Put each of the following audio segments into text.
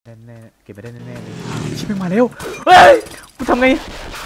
แน่ๆเก็บไปได้แน่ๆเลยชิบมาเร็วเฮ้ยกูทำไง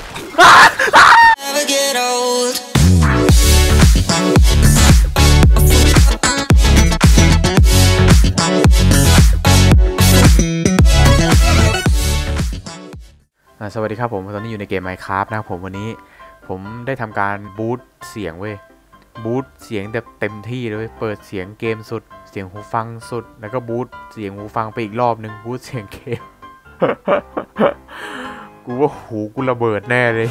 สวัสดีครับผมตอนนี้อยู่ในเกม Minecraft นะครับผมวันนี้ผมได้ทำการบูตเสียงเว้ยบูตเสียงแบบเต็มที่เลยเปิดเสียงเกมสุดเสียงหูฟังสุดแล้วก็บูตเสียงหูฟังไปอีกรอบนึงบูตเสียงเกม กูว่าหูกูระเบิดแน่เลย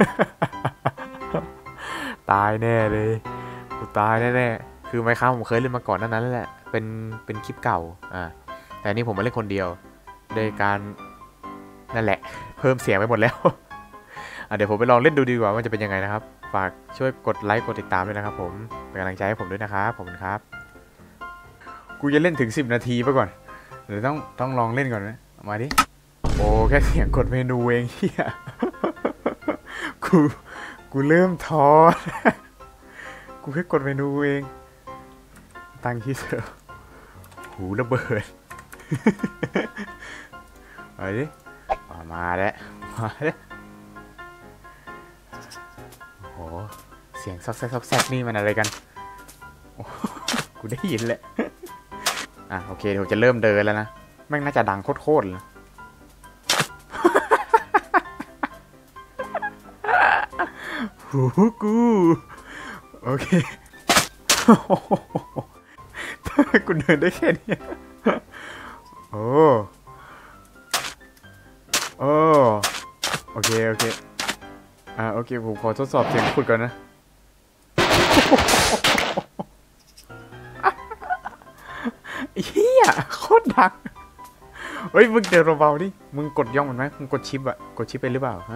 ตายแน่เลยกูตายแน่ๆคือ Minecraft ผมเคยเล่นมาก่อนนั้นแหละเป็นคลิปเก่าแต่นี่ผมมาเล่นคนเดียวโดยการนั่นแหละเพิ่มเสียงไปหมดแล้ว เดี๋ยวผมไปลองเล่นดูดีกว่าว่าจะเป็นยังไงนะครับฝากช่วยกดไลค์กดติดตามด้วยนะครับผมเป็นกำลังใจให้ผมด้วยนะครับผมครับกูจะเล่นถึง10 นาทีไปก่อนหรือต้องลองเล่นก่อนนะมาดิโอ้แค่เสียงกดเมนูเองเฮีย กูเริ่มท้อ กูแค่กดเมนูเองตั้งที่เสือหูระเบิด มาดิมาแล้วโอ้โหเสียงซอกแซกนี่มันอะไรกันกูได้ยินแหละโอเคเดี๋ยวจะเริ่มเดินแล้วนะแม่งน่าจะดังโคตรเลยหูกูโอเคกูเดินได้แค่นี้โอ้โอเคโอเคผมขอทดสอบเสียงขุดก่อนนะเฮียโคตรดังเฮ้ยมึงเดินเบาๆดิมึงกดย่องมันไหมมึงกดชิปกดชิปไปหรือเปล่าฮะ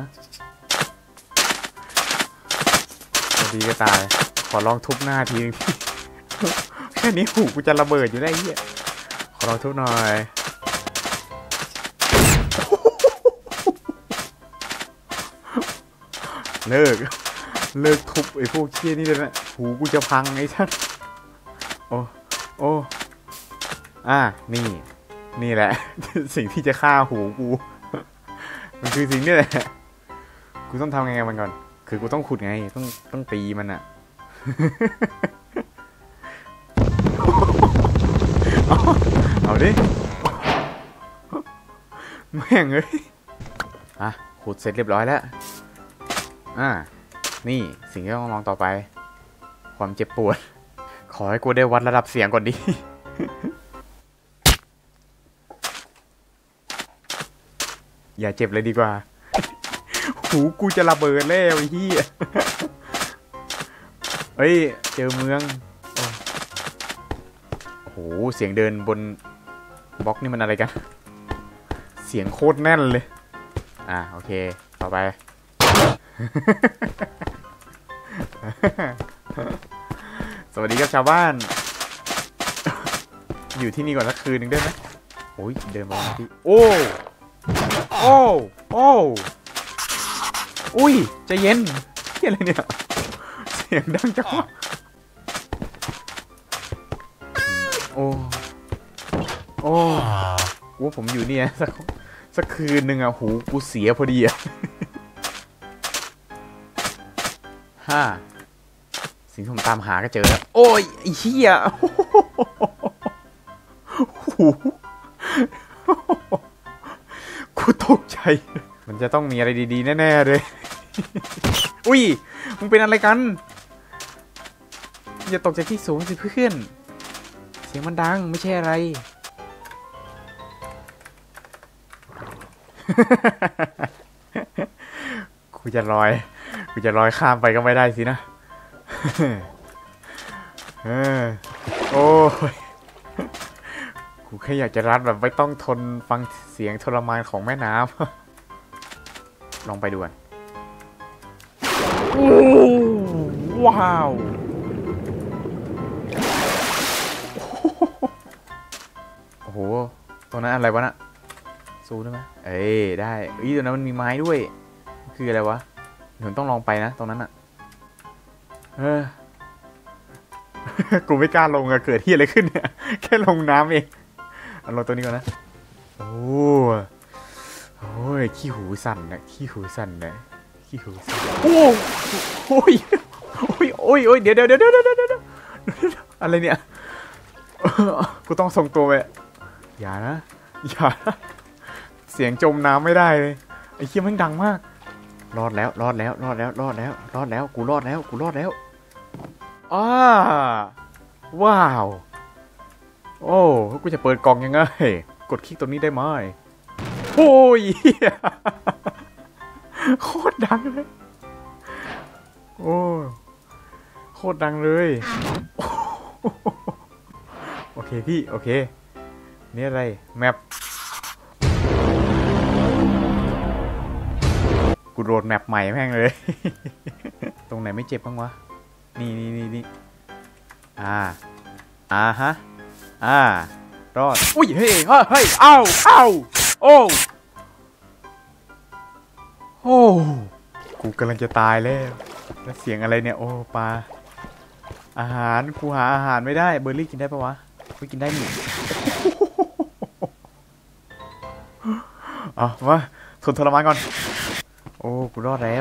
ดีก็ตายขอลองทุบหน้าทีนึงแค่นี้หูกูจะระเบิดอยู่ได้เฮียขอลองทุบหน่อยเลิกทุบไอ้พวกเชี่ยนี่เลยนะหูกูจะพังไอ้ท่านโอ้นี่แหละ สิ่งที่จะฆ่าหูกูมันคือสิ่งนี้แหละกูต้องทำไงมันก่อนคือกูต้องขุดไงต้องตีมันอ่ะ เอาดิแม่งเอ้ยขุดเสร็จเรียบร้อยแล้วนี่สิ่งที่ต้องลองต่อไปความเจ็บปวดขอให้กูได้วัดระดับเสียงก่อนดิ อย่าเจ็บเลยดีกว่า หูกูจะระเบิดแล้วไอ้เหี้ยเฮ้ยเจอเมืองโอ้โหเสียงเดินบนบล็อกนี่มันอะไรกันเสียงโคตรแน่นเลยโอเคต่อไป สวัสดีครับชาวบ้านอยู่ที่นี่ก่อนสักคืนหนึ่งได้ไหมโอ้ยเดินมาที่อุ้ยใจเย็นเฮียอะไรเนี่ยเสียงดังจังว่าผมอยู่เนี่ยสักคืนหนึ่งหูกูเสียพอดีสิ่งที่ผมตามหาก็เจอแล้วโอ้ยไอ้เหี้ยกูตกใจมันจะต้องมีอะไรดีๆแน่ๆเลยอุ้ยมึงเป็นอะไรกันอย่าตกจากที่สูงสิเพื่อนเสียงมันดังไม่ใช่อะไรกูจะลอยข้ามไปก็ไม่ได้สินะโอ้ยกูแค่อยากจะรัดแบบไม่ต้องทนฟังเสียงทรมานของแม่น้ำลองไปดูกันว้าวโอ้โหตรงนั้นอะไรวะน่ะสู้ได้ไหมได้ตรงนั้นมันมีไม้ด้วยคืออะไรวะผมต้องลองไปนะตรงนั้นอ่ะกูไม่กล้าลงเกิดที่อะไรขึ้นเนี่ยแค่ลงน้ำเองลงตัวนี้ก่อนนะโอ้ขี้หูสั่นนะขี้หูสั่นนะขี้หูสั่นโอ้โอ้ยโอ้ยเดี๋ยวอะไรเนี่ยกูต้องส่งตัวไปอย่านะเสียงจมน้ำไม่ได้เลยไอ้เหี้ยมันดังมากรอดแล้วกูรอดแล้วอ้าว้าวโอ้กูจะเปิดกล่องยังไงกดคลิกตรงนี้ได้ไหมโอ้ยโคตรดังเลยโอ้โคตรดังเลยโอเคพี่โอเคนี่อะไรแมปกูโหลดแมปใหม่แม่งเลยตรงไหนไม่เจ็บบ้างวะนี่ฮะรอดอุ้ยเฮ้ยอ้าวโอ้กูกำลังจะตายแล้วเสียงอะไรเนี่ยโอ้ปลาอาหารกูหาอาหารไม่ได้เบอร์รี่กินได้ปะวะไม่กินได้หนิมาทนทรมานก่อนโอ้กูรอดแล้ว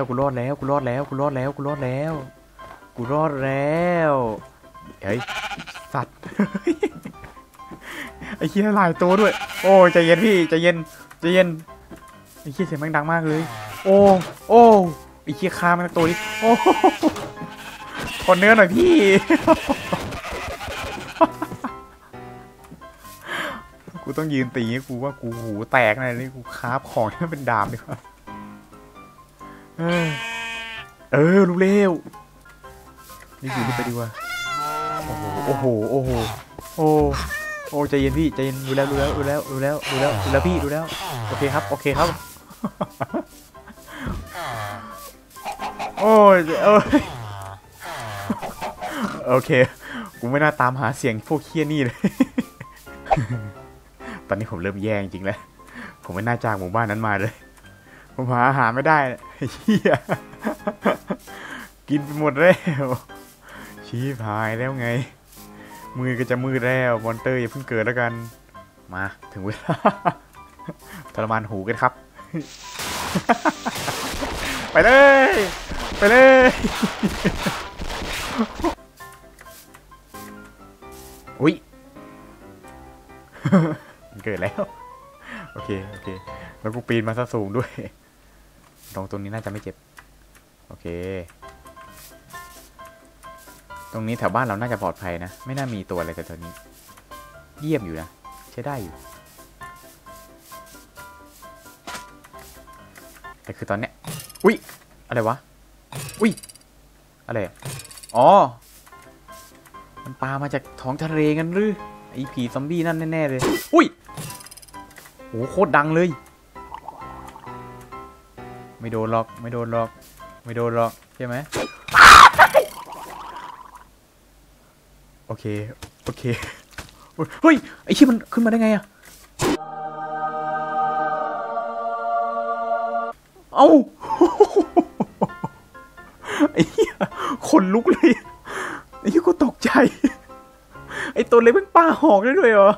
เฮ้ยสัตว์ไอ้เหี้ยหลายตัวด้วยโอ้ใจเย็นพี่ใจเย็นไอ้เหี้ยเสียงมันดังมากเลยโอ้ไอ้เหี้ยฆ่ามันตัวนี้โอ้ขอเนื้อหน่อยพี่กูต้องยืนตีกูว่ากูหูแตกอะไรนี่กูคาบของที่มันเป็นดาบดีกว่ารู้เร็วนี่อยู่นี่ไปดีกว่าโอ้ใจเย็นพี่ใจเย็นดูแล้วพี่ดูแล้วโอเคครับโอ้ยโอเคกูไม่น่าตามหาเสียงพวกเคี้ยนี่เลยตอนนี้ผมเริ่มแย่จริงแล้วผมไม่น่าจากหมู่บ้านนั้นมาเลยผมหาอาหารไม่ได้เฮียกินไปหมดแล้วชี้พายแล้วไงมือก็จะมืดแล้วมอนเตอร์อย่าเพิ่งเกิดแล้วกันมาถึงเวลาทรมานหูกันครับไปเลยอุ้ยมันเกิดแล้วโอเคแล้วกูปีนมาซะสูงด้วยตรงนี้น่าจะไม่เจ็บโอเคตรงนี้แถวบ้านเราน่าจะปลอดภัยนะไม่น่ามีตัวอะไรแต่ตอนนี้เยี่ยมอยู่นะใช้ได้อยู่แต่คือตอนเนี้ยอุ้ยอะไรวะอุ้ยอะไรอ๋อมันปลามาจากท้องทะเลกันหรือไอผีซอมบี้นั่นแน่ๆเลยอุ้ยโหโคตรดังเลยไม่โดนหรอกใช่ไหมโอเคเฮ้ยไอ้ที่มันขึ้นมาได้ไงอะเอ้าไอ้เหี้ยขนลุกเลยไอ้เหี้ยกูตกใจไอ้ตัวเล็กมันปลาหอกได้ด้วยเหรอ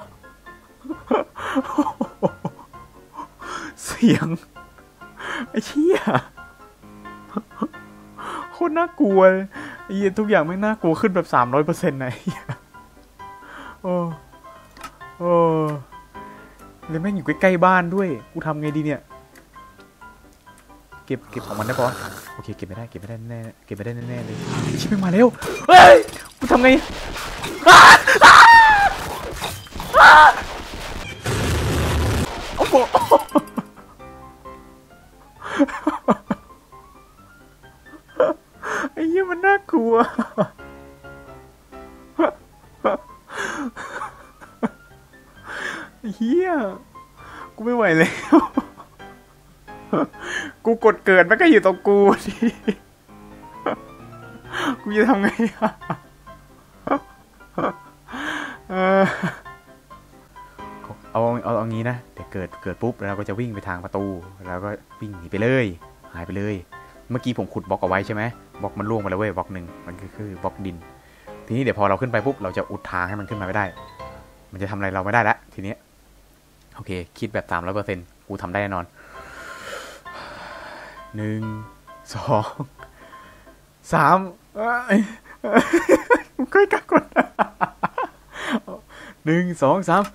เสียงไอ้เหี้ยโคตรน่ากลัวไอ้เหี้ยทุกอย่างไม่น่ากลัวขึ้นแบบ 300%นะโอ้เลยแม่งอยู่ใกล้ๆบ้านด้วยกูทำไงดีเนี่ยเก็บของมันได้ปะโอเคเก็บไม่ได้แน่เลยชิบมาเร็วเฮ้ยกูทำไงโอ้โหไอ้เหี้ยมันน่ากลัวเฮียกูไม่ไหวแล้วกูกดเกิดมันก็อยู่ตรงกูดิกูจะทำไงเอางี้นะเดี๋ยวเกิดปุ๊บเราก็จะวิ่งไปทางประตูแล้วก็วิ่งหนีไปเลยหายไปเลยเมื่อกี้ผมขุดบล็อกเอาไว้ใช่ไหมบล็อกมันล่วงไปแล้วเว้ยบล็อกหนึ่งมันคือบล็อกดินทีนี้เดี๋ยวพอเราขึ้นไปปุ๊บเราจะอุดทางให้มันขึ้นมาไม่ได้มันจะทำอะไรเราไม่ได้ละทีนี้โอเคคิดแบบ 300%กูทำได้แน่นอน 1 2 3ใกล้กันก่อน1 2 3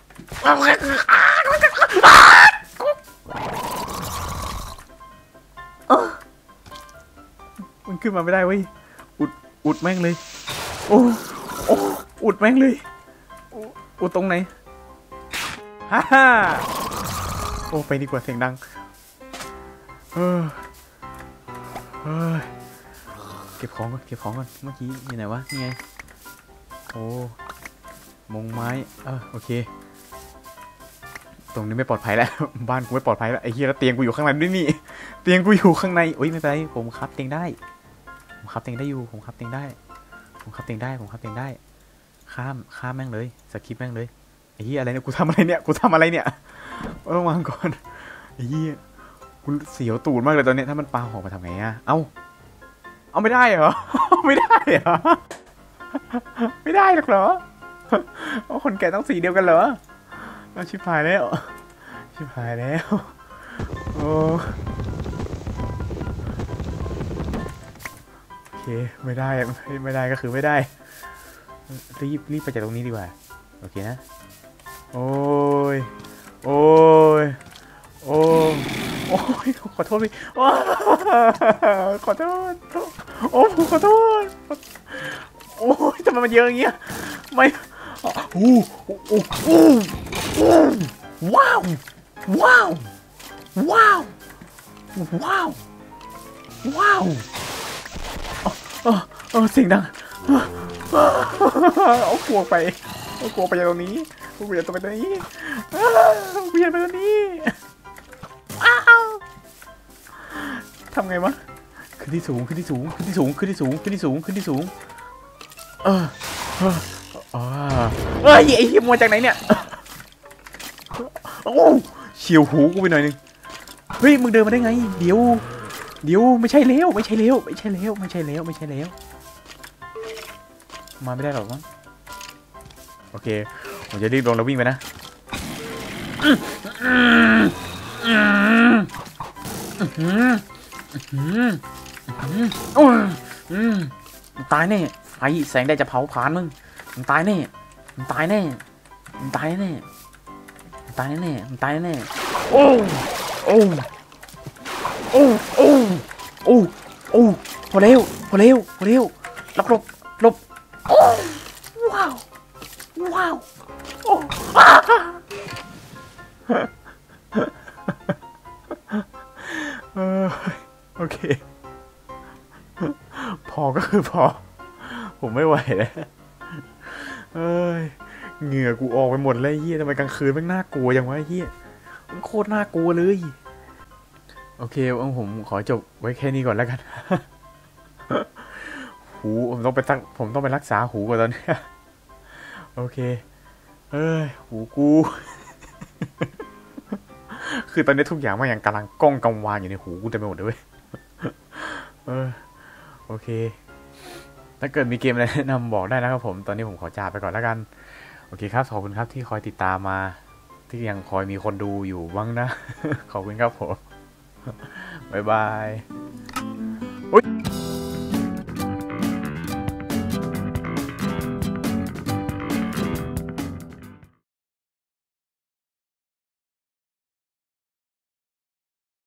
มันขึ้นมาไม่ได้เว้ยอุดแม่งเลยโอ้อุดแม่งเลยอุดตรงไหนฮ่าโอ้ไปดีกว่าเสียงดังเก็บของก่อนเมื่อกี้อยู่ไหนวะนี่ไงโอ้มงไม้โอเคตรงนี้ไม่ปลอดภัยแล้ว บ้านกูไม่ปลอดภัยแล้วไอ้เหี้ยแล้วเตียงกูอยู่ข้างในด้วยนี่เตียงกูอยู่ข้างในโอ้ยไม่เป็นไรผมคับเตียงได้ผมคับเตียงได้ข้ามแม่งเลยสกิปแม่งเลยไอ้เหี้ยอะไรเนี่ยกูทำอะไรเนี่ยต้องวางก่อนไอ้เหี้ยกูเสียวตูดมากเลยตอนนี้ถ้ามันปาหอกมาทำไงอะเอาไม่ได้เหรอ ไม่ได้หรอกเหรอคนแก่ต้องสีเดียวกันเหรอชิบหายแล้วโอเคไม่ได้ก็คือไม่ได้รีบไปจากตรงนี้ดีกว่าโอเคนะโอ้ยขอโทษพี่ขอโทษขอโทษโอ้ยทำไมมันเยอะอย่างเงี้ยไม่ว้าวเสียงดังเอากลัวไปจากตรงนี้ทำไงวะขึ้นที่สูงไอ้เหี้ยมัวจากไหนเนี่ยโอ้เฉียวหูกูไปหน่อยนึงเฮ้ยมึงเดินมาได้ไงเดี๋ยวไม่ใช่แล้วมาไม่ได้หรอกมั้งโอเคผมจะรีบลงแล้ววิ่งไปนะตายแน่ไฟแสงแดดจะเผาผลาญมึงตายแน่โอ้พอเร็วหลบว้าวโอเคพอก็คือพอผมไม่ไหวแล้วเหงื่อกูออกไปหมดเลยเฮียทำไมกลางคืนมันน่ากลัวอย่างวะเฮียมันโคตรน่ากลัวเลยโอเคผมขอจบไว้แค่นี้ก่อนแล้วกันหูผมต้องไปรักษาหูก่อนตอนนี้โอเคหูกูคือตอนนี้ทุกอย่างมันยังกำลังก้องกังวานอยู่ในหูกูเต็มไปหมดเลยเว้ยโอเคถ้าเกิดมีเกมอะไรแนะนำบอกได้นะครับผมตอนนี้ผมขอจากไปก่อนแล้วกันโอเคครับขอบคุณครับที่คอยติดตามมาที่ยังคอยมีคนดูอยู่บ้างนะขอบคุณครับผมบ๊ายบาย